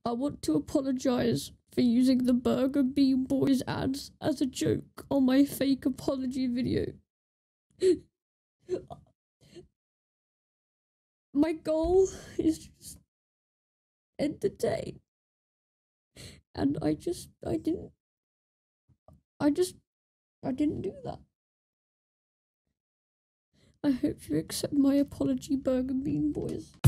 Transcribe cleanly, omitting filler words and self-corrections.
I want to apologize for using the Burger Bean Boys ads as a joke on my fake apology video. My goal is just entertain. And I didn't do that. I hope you accept my apology, Burger Bean Boys.